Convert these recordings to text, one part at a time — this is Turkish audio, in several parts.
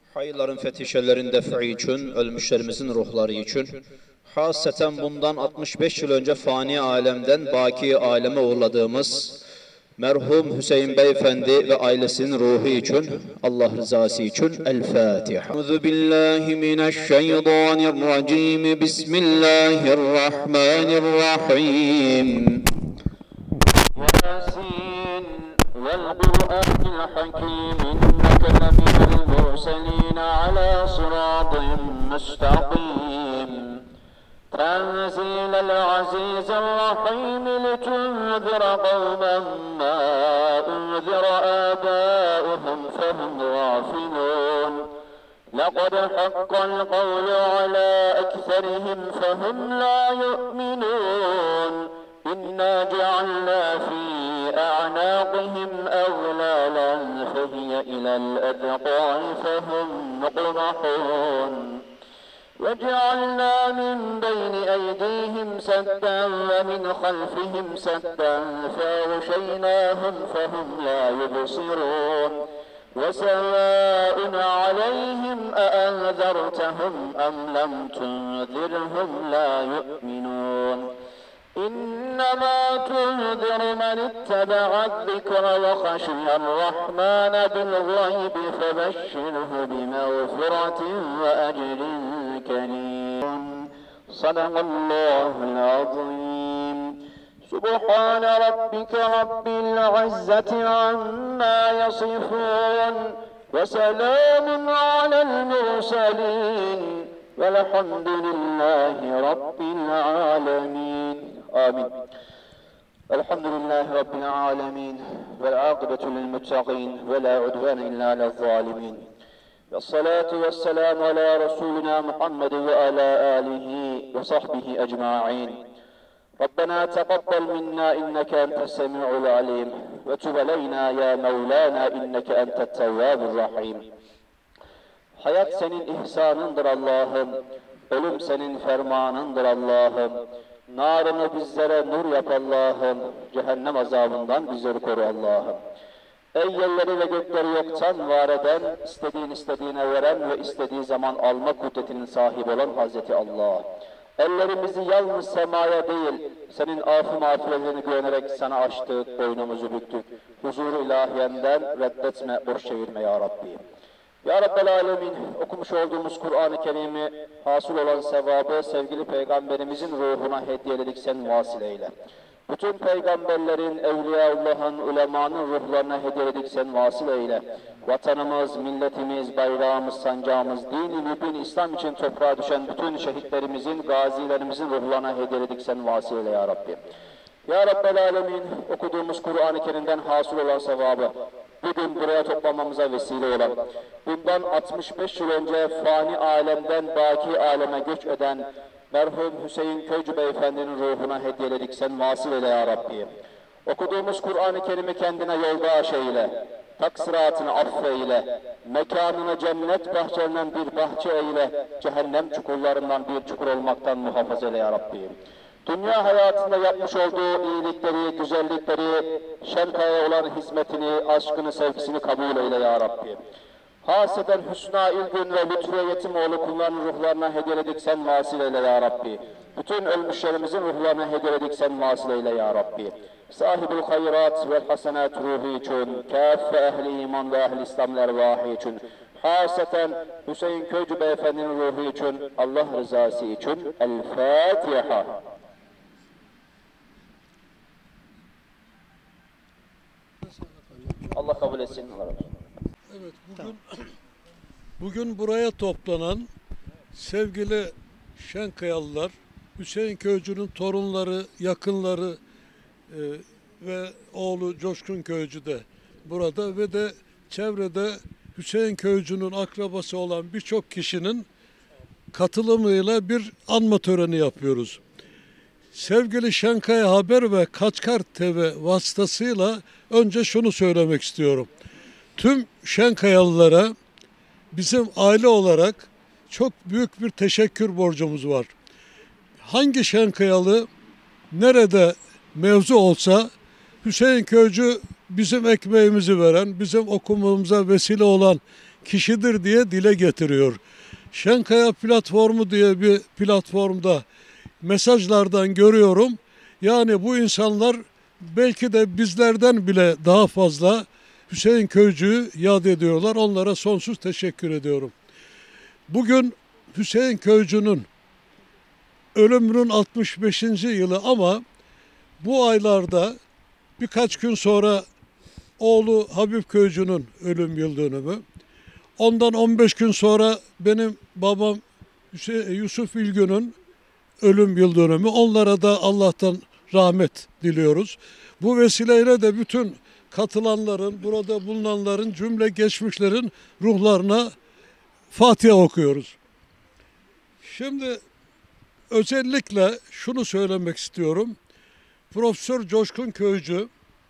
Hayırların fetişelerin defi için, ölmüşlerimizin ruhları için, hasreten bundan 65 yıl önce fani alemden baki aleme uğurladığımız merhum Hüseyin Beyefendi ve ailesinin ruhu için, Allah rızası için El Fatiha. Euzu billahi mineşşeytanirracim. Bismillahirrahmanirrahim. Yasin vel Kur'anil Hakim. İnneke leminel murselin ala sıratın müstakim. تنزيل العزيز الرحيم لتنذر قوما ما أنذر آباؤهم فهم غافلون لقد حق القول على أكثرهم فهم لا يؤمنون إنا جعلنا في أعناقهم أغلالا فهي إلى الأذقان فهم مقمحون وجعلنا من بين أيديهم سدا ومن خلفهم سدا فأغشيناهم فهم لا يبصرون وسواء عليهم أأنذرتهم أم لم تنذرهم لا يؤمنون إنما تنذر من اتبع الذكر وخشي الرحمن بالغيب فبشره بمغفرة وأجر كريم صدق الله العظيم سبحان ربك رب العزة عما يصفون وسلام على المرسلين والحمد لله رب العالمين آمين. الحمد لله رب العالمين والعاقبة للمتقين ولا عدوان إلا على الظالمين والصلاة والسلام على رسولنا محمد وعلى آله وصحبه أجمعين. ربنا تقبل منا إنك أنت السميع العليم وتب علينا يا مولانا إنك أنت التواب الرحيم. Hayat senin ihsanındır Allah'ım, ölüm senin fermanındır Allah'ım. Narını bizlere nur yap Allah'ım, cehennem azabından bizleri koru Allah'ım. Ey yerleri ve gökleri yoktan var eden, istediğine veren ve istediği zaman alma kudretinin sahibi olan Hazreti Allah. Ellerimizi yalnız semaya değil, senin affı mağfiretlerini güvenerek sana açtık, boynumuzu büktük. Huzur-u ilahiyenden reddetme, boş çevirme ya Rabbi. Ya Rabbel Alemin, okumuş olduğumuz Kur'an-ı Kerim'i hasıl olan sevabı sevgili Peygamberimizin ruhuna hediyeledik sen vasıl eyle. Bütün peygamberlerin, evliyaullahın, ulemanın ruhlarına hediyeledik sen vasıl eyle. Vatanımız, milletimiz, bayrağımız, sancağımız, din-i mübin İslam için toprağa düşen bütün şehitlerimizin, gazilerimizin ruhlarına hediyeledik sen vasıl eyle ya Rabbi. Ya Rabbel Alemin, okuduğumuz Kur'an-ı Kerim'den hasıl olan sevabı, bugün buraya toplamamıza vesile olan, bundan 65 yıl önce fani alemden baki aleme göç eden merhum Hüseyin Köycü Beyefendinin ruhuna hediyeledik sen vasıl eyle ya Rabbi. Okuduğumuz Kur'an-ı Kerim'i kendine yoldaş eyle, taksiratını affeyle, mekanını cennet bahçelerinden bir bahçe eyle, cehennem çukurlarından bir çukur olmaktan muhafaza eyle ya Rabbi. Dünya hayatında yapmış olduğu iyilikleri, güzellikleri, şenkaya olan hizmetini, aşkını, sevgisini kabul eyle ya Rabbi. Haseden Hüsna İlgün ve Lütfiye Yetimoğlu kullarının ruhlarına hediyeledik sen vasıl eyle ya Rabbi. Bütün ölmüşlerimizin ruhlarına hediyeledik sen vasıl eyle ya Rabbi. Sahibül hayrat ve hasenat ruhu için, kâffe ehli iman ve ehli İslam'ın ervahı için, haseten Hüseyin Köycü Beyefendinin ruhu için, Allah rızası için El Fatiha. Allah kabul etsin. Evet, bugün buraya toplanan sevgili Şenkayalılar, Hüseyin Köycü'nün torunları, yakınları ve oğlu Coşkun Köycü de burada ve de çevrede Hüseyin Köycü'nün akrabası olan birçok kişinin katılımıyla bir anma töreni yapıyoruz. Sevgili Şenkaya Haber ve Kaçkar TV vasıtasıyla önce şunu söylemek istiyorum. Tüm Şenkayalılara bizim aile olarak çok büyük bir teşekkür borcumuz var. Hangi Şenkayalı nerede mevzu olsa Hüseyin Köycü bizim ekmeğimizi veren, bizim okumamıza vesile olan kişidir diye dile getiriyor. Şenkaya platformu diye bir platformda mesajlardan görüyorum. Yani bu insanlar belki de bizlerden bile daha fazla Hüseyin Köycü'yü yad ediyorlar. Onlara sonsuz teşekkür ediyorum. Bugün Hüseyin Köycü'nün ölümünün 65. yılı ama bu aylarda birkaç gün sonra oğlu Habib Köycü'nün ölüm yıl dönümü. Ondan 15 gün sonra benim babam Yusuf İlgün'ün ölüm yıl dönümü. Onlara da Allah'tan rahmet diliyoruz. Bu vesileyle de bütün katılanların, burada bulunanların, cümle geçmişlerin ruhlarına Fatiha okuyoruz. Şimdi özellikle şunu söylemek istiyorum. Profesör Coşkun Köycü,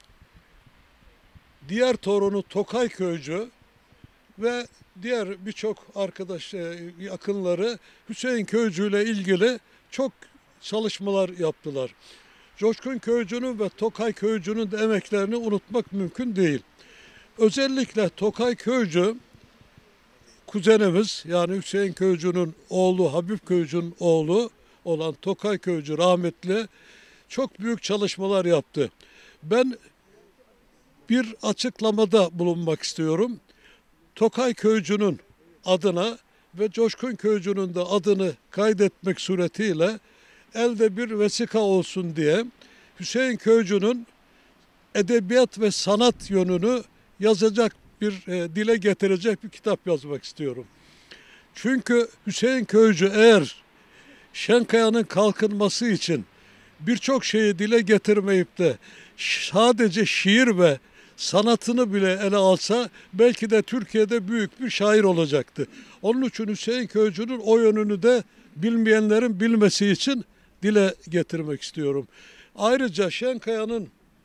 diğer torunu Tokay Köycü ve diğer birçok arkadaş yakınları Hüseyin Köycü ile ilgili çok çalışmalar yaptılar. Coşkun Köycü'nün ve Tokay Köycü'nün de emeklerini unutmak mümkün değil. Özellikle Tokay Köycü kuzenimiz, yani Hüseyin Köycü'nün oğlu, Habib Köycü'nün oğlu olan Tokay Köycü rahmetli çok büyük çalışmalar yaptı. Ben bir açıklamada bulunmak istiyorum. Tokay Köycü'nün adına ve Coşkun Köycü'nün de adını kaydetmek suretiyle elde bir vesika olsun diye Hüseyin Köycü'nün edebiyat ve sanat yönünü yazacak bir, dile getirecek bir kitap yazmak istiyorum. Çünkü Hüseyin Köycü eğer Şenkaya'nın kalkınması için birçok şeyi dile getirmeyip de sadece şiir ve sanatını bile ele alsa belki de Türkiye'de büyük bir şair olacaktı. Onun için Hüseyin Köycü'nün o yönünü de bilmeyenlerin bilmesi için dile getirmek istiyorum. Ayrıca Şenkaya'nın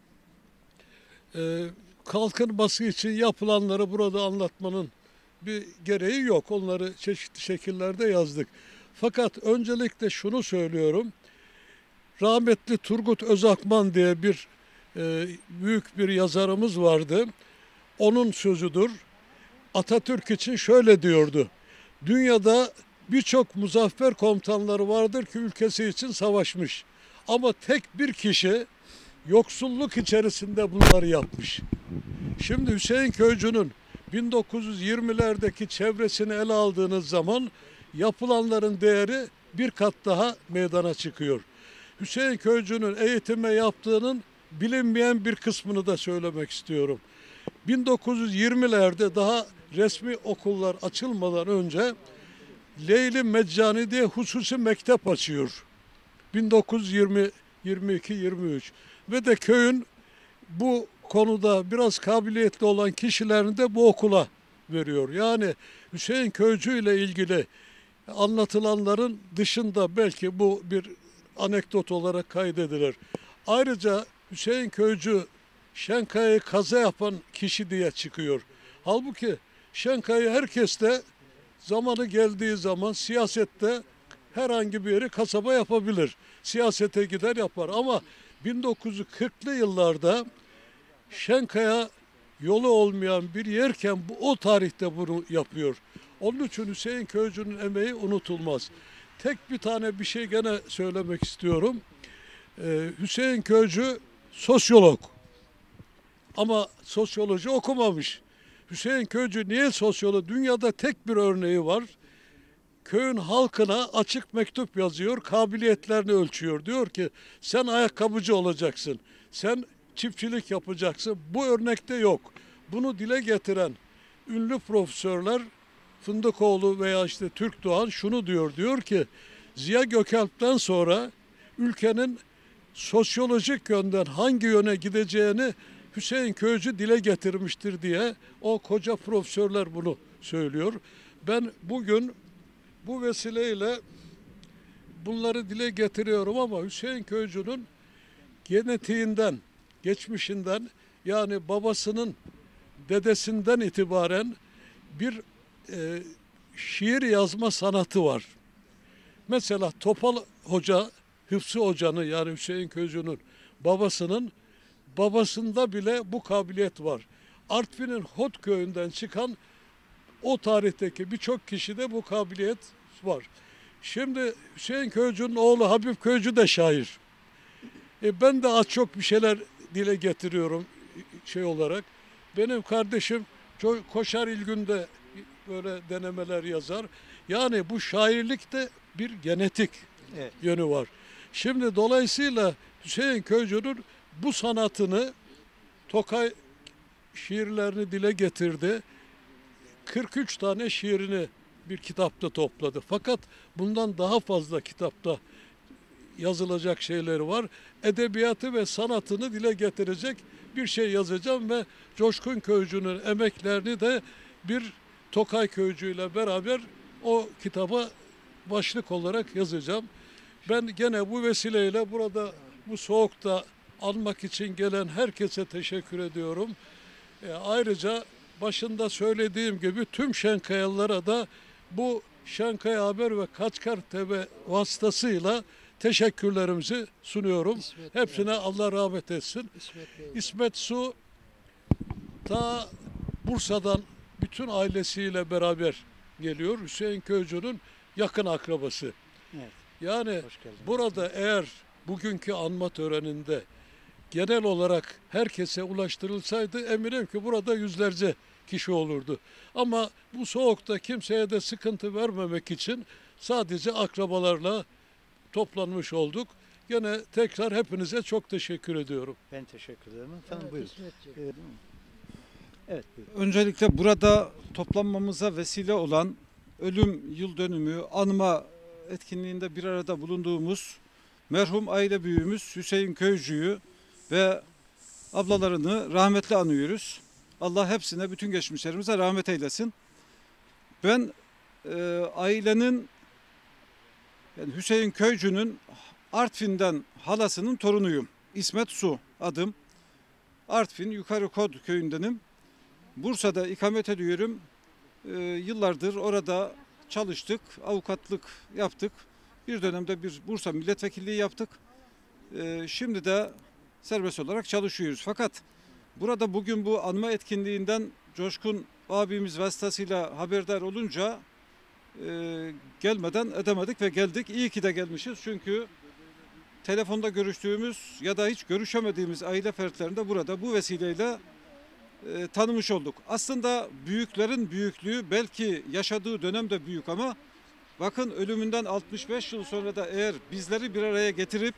kalkınması için yapılanları burada anlatmanın bir gereği yok. Onları çeşitli şekillerde yazdık. Fakat öncelikle şunu söylüyorum. Rahmetli Turgut Özakman diye bir büyük bir yazarımız vardı. Onun sözüdür. Atatürk için şöyle diyordu. Dünyada birçok muzaffer komutanları vardır ki ülkesi için savaşmış. Ama tek bir kişi yoksulluk içerisinde bunları yapmış. Şimdi Hüseyin Köycü'nün 1920'lerdeki çevresini ele aldığınız zaman yapılanların değeri bir kat daha meydana çıkıyor. Hüseyin Köycü'nün eğitime yaptığının bilinmeyen bir kısmını da söylemek istiyorum. 1920'lerde daha resmi okullar açılmadan önce Leyli Meccani diye hususi mektep açıyor. 1920, 22, 23 ve de köyün bu konuda biraz kabiliyetli olan kişilerini de bu okula veriyor. Yani Hüseyin Köycü ile ilgili anlatılanların dışında belki bu bir anekdot olarak kaydedilir. Ayrıca Hüseyin Köycü Şenkaya'yı kaza yapan kişi diye çıkıyor. Halbuki Şenkaya herkes de zamanı geldiği zaman siyasette herhangi bir yeri kasaba yapabilir. Siyasete gider yapar ama 1940'lı yıllarda Şenkaya yolu olmayan bir yerken o tarihte bunu yapıyor. Onun için Hüseyin Köycü'nün emeği unutulmaz. Tek bir tane bir şey gene söylemek istiyorum. Hüseyin Köycü sosyolog ama sosyoloji okumamış. Hüseyin Köycü niye sosyolog? Dünyada tek bir örneği var. Köyün halkına açık mektup yazıyor, kabiliyetlerini ölçüyor. Diyor ki sen ayakkabıcı olacaksın, sen çiftçilik yapacaksın. Bu örnekte yok. Bunu dile getiren ünlü profesörler Fındıkoğlu veya işte Türk Doğan şunu diyor. Diyor ki Ziya Gökalp'ten sonra ülkenin sosyolojik yönden hangi yöne gideceğini Hüseyin Köycü dile getirmiştir diye o koca profesörler bunu söylüyor. Ben bugün bu vesileyle bunları dile getiriyorum ama Hüseyin Köycü'nün genetiğinden, geçmişinden yani babasının dedesinden itibaren bir şiir yazma sanatı var. Mesela Topal Hoca, Hıfzı Hoca'nın yani Hüseyin Köycü'nün babasında bile bu kabiliyet var. Artvin'in Hot köyünden çıkan o tarihteki birçok kişide bu kabiliyet var. Şimdi Hüseyin Köycü'nün oğlu Habib Köycü de şair. Ben de az çok bir şeyler dile getiriyorum şey olarak. Benim kardeşim Koşar İlgün'de böyle denemeler yazar. Yani bu şairlikte bir genetik yönü var. Şimdi dolayısıyla Hüseyin Köycü'nün bu sanatını, Tokay şiirlerini dile getirdi. 43 tane şiirini bir kitapta topladı. Fakat bundan daha fazla kitapta yazılacak şeyleri var. Edebiyatı ve sanatını dile getirecek bir şey yazacağım ve Coşkun Köycü'nün emeklerini de bir Tokay Köycü ile beraber o kitaba başlık olarak yazacağım. Ben gene bu vesileyle burada bu soğukta almak için gelen herkese teşekkür ediyorum. Ayrıca başında söylediğim gibi tüm Şenkayalılara da bu Şenkaya Haber ve Kaçkar TV vasıtasıyla teşekkürlerimizi sunuyorum. Hepsine Allah rahmet etsin. İsmet Su ta Bursa'dan bütün ailesiyle beraber geliyor. Hüseyin Köycü'nün yakın akrabası. Evet. Yani burada eğer bugünkü anma töreninde genel olarak herkese ulaştırılsaydı eminim ki burada yüzlerce kişi olurdu. Ama bu soğukta kimseye de sıkıntı vermemek için sadece akrabalarla toplanmış olduk. Gene tekrar hepinize çok teşekkür ediyorum. Ben teşekkür ederim. Efendim buyurun. Evet, buyurun. Öncelikle burada toplanmamıza vesile olan ölüm yıl dönümü anma etkinliğinde bir arada bulunduğumuz merhum aile büyüğümüz Hüseyin Köycü'yü ve ablalarını rahmetle anıyoruz. Allah hepsine, bütün geçmişlerimize rahmet eylesin. Ben ailenin, yani Hüseyin Köycü'nün Artvin'den halasının torunuyum. İsmet Su adım. Artvin Yukarı Kod köyündenim. Bursa'da ikamet ediyorum. Yıllardır orada çalıştık, avukatlık yaptık. Bir dönemde bir Bursa milletvekilliği yaptık. Şimdi de serbest olarak çalışıyoruz. Fakat burada bugün bu anma etkinliğinden Coşkun abimiz vasıtasıyla haberdar olunca gelmeden edemedik ve geldik. İyi ki de gelmişiz çünkü telefonda görüştüğümüz ya da hiç görüşemediğimiz aile fertlerini burada bu vesileyle tanımış olduk. Aslında büyüklerin büyüklüğü belki yaşadığı dönemde büyük ama bakın ölümünden 65 yıl sonra da eğer bizleri bir araya getirip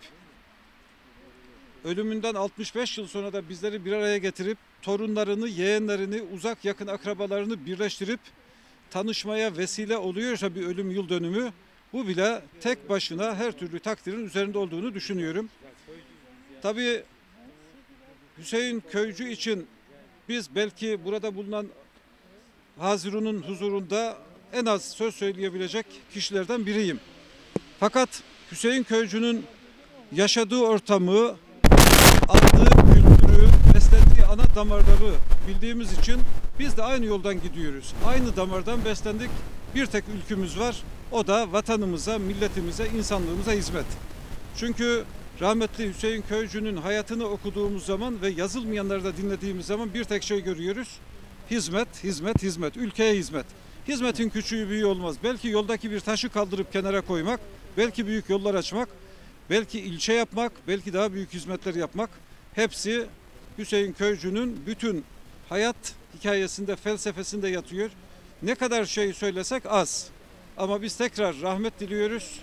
torunlarını, yeğenlerini, uzak yakın akrabalarını birleştirip tanışmaya vesile oluyorsa bir ölüm yıl dönümü, bu bile tek başına her türlü takdirin üzerinde olduğunu düşünüyorum. Tabii Hüseyin Köycü için biz belki burada bulunan Hazirun'un huzurunda en az söz söyleyebilecek kişilerden biriyim. Fakat Hüseyin Köycü'nün yaşadığı ortamı, aldığı kültürü, beslendiği ana damarları bildiğimiz için biz de aynı yoldan gidiyoruz. Aynı damardan beslendik. Bir tek ülkümüz var. O da vatanımıza, milletimize, insanlığımıza hizmet. Çünkü rahmetli Hüseyin Köycü'nün hayatını okuduğumuz zaman ve yazılmayanları da dinlediğimiz zaman bir tek şey görüyoruz. Hizmet, hizmet, hizmet. Ülkeye hizmet. Hizmetin küçüğü büyüğü olmaz. Belki yoldaki bir taşı kaldırıp kenara koymak, belki büyük yollar açmak, belki ilçe yapmak, belki daha büyük hizmetler yapmak. Hepsi Hüseyin Köycü'nün bütün hayat hikayesinde, felsefesinde yatıyor. Ne kadar şey söylesek az. Ama biz tekrar rahmet diliyoruz.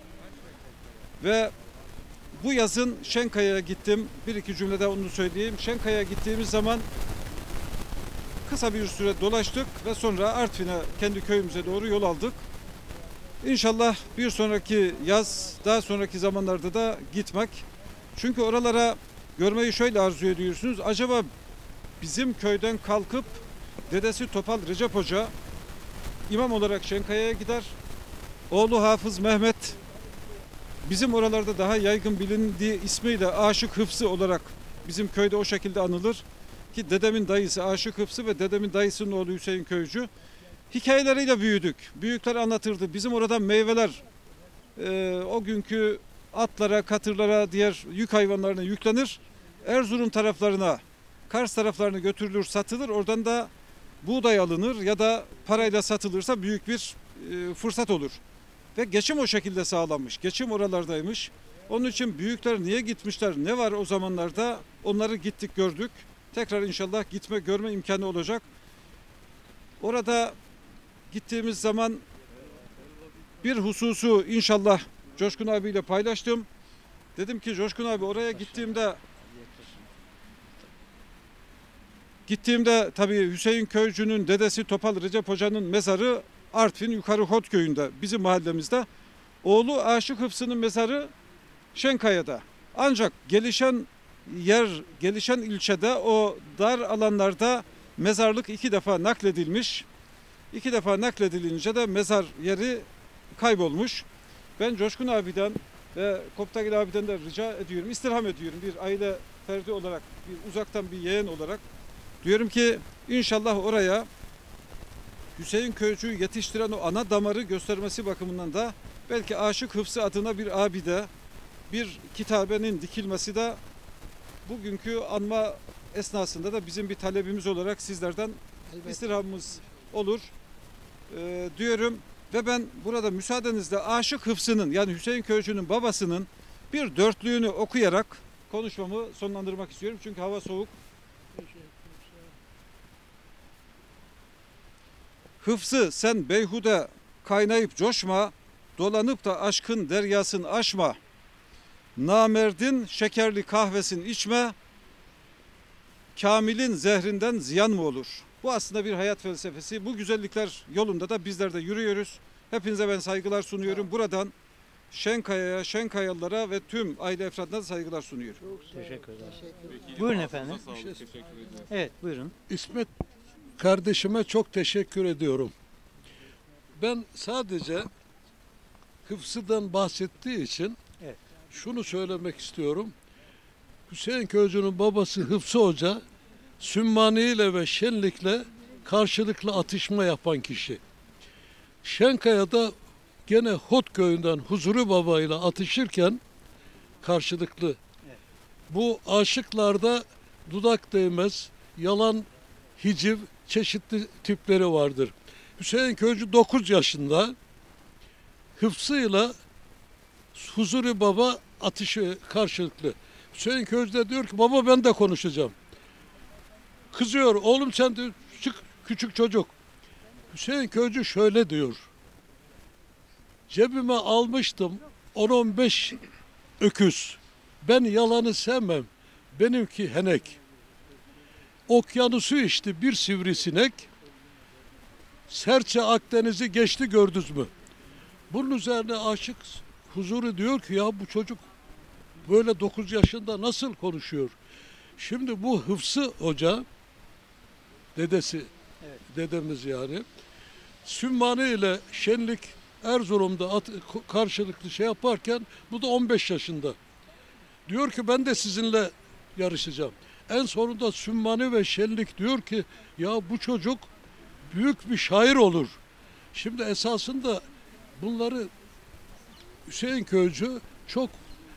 Ve bu yazın Şenkaya'ya gittim. Bir iki cümlede onu söyleyeyim. Şenkaya'ya gittiğimiz zaman kısa bir süre dolaştık ve sonra Artvin'e, kendi köyümüze doğru yol aldık. İnşallah bir sonraki yaz, daha sonraki zamanlarda da gitmek. Çünkü oralara görmeyi şöyle arzu ediyorsunuz. Acaba bizim köyden kalkıp dedesi Topal Recep Hoca imam olarak Şenkaya'ya gider. Oğlu Hafız Mehmet bizim oralarda daha yaygın bilindiği ismiyle Aşık Hıfzı olarak bizim köyde o şekilde anılır. Ki dedemin dayısı Aşık Hıfzı ve dedemin dayısının oğlu Hüseyin Köycü. Hikayeleriyle büyüdük. Büyükler anlatırdı. Bizim oradan meyveler o günkü atlara, katırlara, diğer yük hayvanlarına yüklenir. Erzurum taraflarına, Kars taraflarına götürülür, satılır. Oradan da buğday alınır ya da parayla satılırsa büyük bir fırsat olur. Ve geçim o şekilde sağlanmış. Geçim oralardaymış. Onun için büyükler niye gitmişler, ne var o zamanlarda, onları gittik gördük. Tekrar inşallah gitme görme imkanı olacak. Orada gittiğimiz zaman bir hususu inşallah Coşkun abiyle paylaştım. Dedim ki Coşkun abi oraya gittiğimde tabii Hüseyin Köycü'nün dedesi Topal Recep Hoca'nın mezarı Artvin Yukarı Hot köyünde, bizim mahallemizde. Oğlu Aşık Hıfzı'nın mezarı Şenkaya'da. Ancak gelişen ilçede o dar alanlarda mezarlık 2 defa nakledilmiş. 2 defa nakledilince de mezar yeri kaybolmuş. Ben Coşkun abiden ve Koptagil abiden de rica ediyorum, istirham ediyorum, bir aile ferdi olarak, bir uzaktan bir yeğen olarak. Diyorum ki inşallah oraya Hüseyin Köycü'yü yetiştiren o ana damarı göstermesi bakımından da belki Aşık Hıfzı adına bir abide, bir kitabenin dikilmesi de bugünkü anma esnasında da bizim bir talebimiz olarak sizlerden istirhamımız olur diyorum. Ve ben burada müsaadenizle Aşık Hıfzı'nın, yani Hüseyin Köycü'nün babasının bir dörtlüğünü okuyarak konuşmamı sonlandırmak istiyorum. Çünkü hava soğuk. Hıfzı sen beyhude kaynayıp coşma, dolanıp da aşkın deryasını aşma. Namerdin şekerli kahvesini içme, kamilin zehrinden ziyan mı olur? Bu aslında bir hayat felsefesi. Bu güzellikler yolunda da bizler de yürüyoruz. Hepinize ben saygılar sunuyorum. Buradan Şenkaya'ya, Şenkayalılara ve tüm aile efradına saygılar sunuyorum. Teşekkür ederim. Buyurun efendim. Evet, buyurun. İsmet kardeşime çok teşekkür ediyorum. Ben sadece Hıfzı'dan bahsettiği için Evet. şunu söylemek istiyorum. Hüseyin Köycü'nün babası Hıfzı Hoca, Sümmani ile ve Şenlik'le karşılıklı atışma yapan kişi. Şenkaya'da gene Hot köyünden Huzuri Baba ile atışırken karşılıklı. Evet. Bu aşıklarda dudak değmez, yalan, hiciv çeşitli tipleri vardır. Hüseyin Köycü 9 yaşında Hıfzı'yla Huzuri Baba atışı karşılıklı. Hüseyin Köycü de diyor ki baba ben de konuşacağım. Kızıyor, oğlum sen de çık, küçük çocuk. Hüseyin Köycü şöyle diyor. Cebime almıştım 10-15 öküz. Ben yalanı sevmem. Benimki henek. Okyanusu içti bir sivrisinek. Serçe Akdeniz'i geçti gördünüz mü? Bunun üzerine Aşık Huzuri diyor ki ya bu çocuk böyle 9 yaşında nasıl konuşuyor? Şimdi bu Hıfzı Hoca, dedesi, Evet. dedemiz yani, Sümmani ile Şenlik Erzurum'da karşılıklı şey yaparken bu da 15 yaşında. Diyor ki ben de sizinle yarışacağım. En sonunda Sümmani ve Şenlik diyor ki ya bu çocuk büyük bir şair olur. Şimdi esasında bunları Hüseyin Köycü çok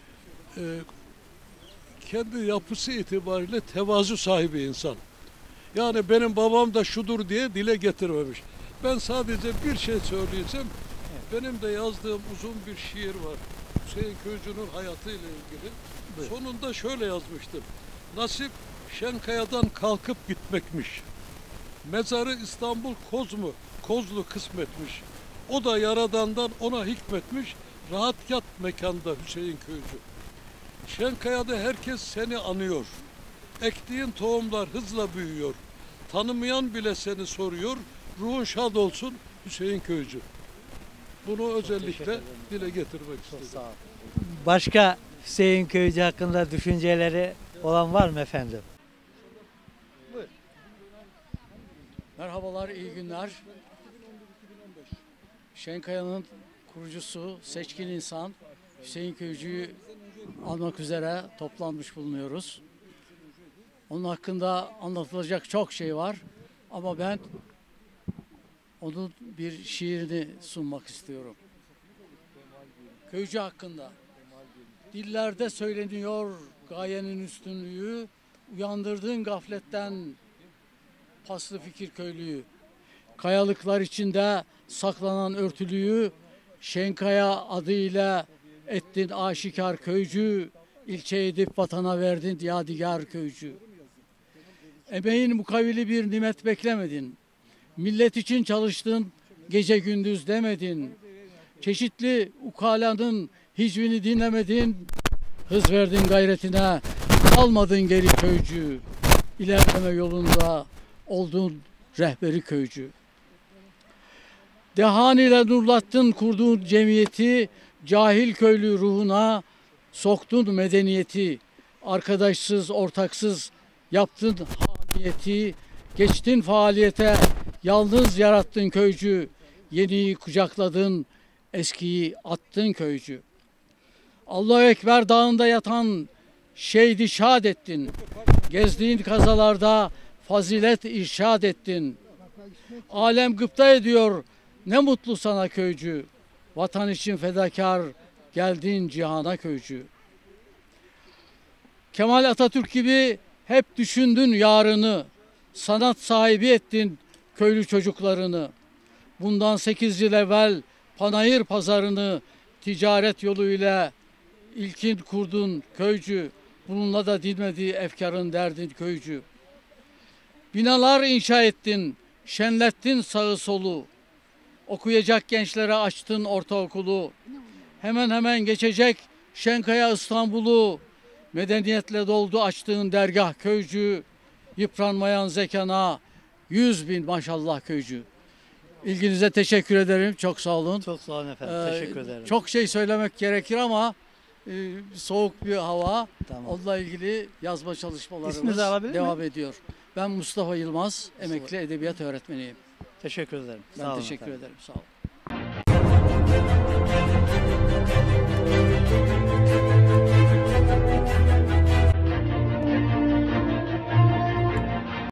kendi yapısı itibariyle tevazu sahibi insan. Yani benim babam da şudur diye dile getirmemiş. Ben sadece bir şey söyleyeceğim. Benim de yazdığım uzun bir şiir var. Hüseyin Köycü'nün hayatıyla ilgili. Buyur. Sonunda şöyle yazmıştım. Nasip Şenkaya'dan kalkıp gitmekmiş. Mezarı İstanbul Kozlu kısmetmiş. O da Yaradan'dan ona hikmetmiş. Rahat yat mekanda Hüseyin Köycü. Şenkaya'da herkes seni anıyor. Ektiğin tohumlar hızla büyüyor. Tanımayan bile seni soruyor. Ruhun şad olsun Hüseyin Köycü. Bunu özellikle dile getirmek Çok istedim. sağ olun. Başka Hüseyin Köycü hakkında düşünceleri olan var mı efendim? Merhabalar, iyi günler. Şenkaya'nın kurucusu, seçkin insan Hüseyin Köycü'yü almak üzere toplanmış bulunuyoruz. Onun hakkında anlatılacak çok şey var ama ben onun bir şiirini sunmak istiyorum. Köycü hakkında. Dillerde söyleniyor gayenin üstünlüğü, uyandırdığın gafletten paslı fikir köylüyü. Kayalıklar içinde saklanan örtülüyü, Şenkaya adıyla ettin aşikar köycü, ilçe edip vatana verdin yadigar köycü. Emeğin mukavili bir nimet beklemedin. Millet için çalıştın, gece gündüz demedin. Çeşitli ukalanın hicvini dinlemedin. Hız verdin gayretine, almadın geri köycü. İlerleme yolunda oldun rehberi köycü. Dehan ile nurlattın kurduğun cemiyeti, cahil köylü ruhuna soktun medeniyeti. Arkadaşsız, ortaksız yaptın hamiyeti, geçtin faaliyete, yalnız yarattın köycü. Yeniyi kucakladın, eskiyi attın köycü. Allahu Ekber dağında yatan şehidi şad ettin. Gezdiğin kazalarda fazilet irşad ettin. Alem gıpta ediyor, ne mutlu sana köycü. Vatan için fedakar, geldin cihana köycü. Kemal Atatürk gibi hep düşündün yarını. Sanat sahibi ettin köylü çocuklarını. Bundan 8 yıl evvel Panayır pazarını ticaret yoluyla ilkin kurdun köycü. Bununla da dinmedi efkarın derdin köycü. Binalar inşa ettin, şenlettin sağı solu. Okuyacak gençlere açtın ortaokulu. Hemen hemen geçecek Şenkaya İstanbul'u. Medeniyetle doldu açtığın dergah köycü. Yıpranmayan zekana 100.000 maşallah köycü. İlginize teşekkür ederim. Çok sağ olun. Çok sağ olun efendim. Teşekkür ederim. Çok şey söylemek gerekir ama soğuk bir hava. Tamam. Onunla ilgili yazma İsminizi çalışmalarımız alabilir devam miyim? ediyor. Ben Mustafa Yılmaz, emekli edebiyat öğretmeniyim. Teşekkür ederim. Ben Sağ olun teşekkür efendim. ederim. Sağ olun.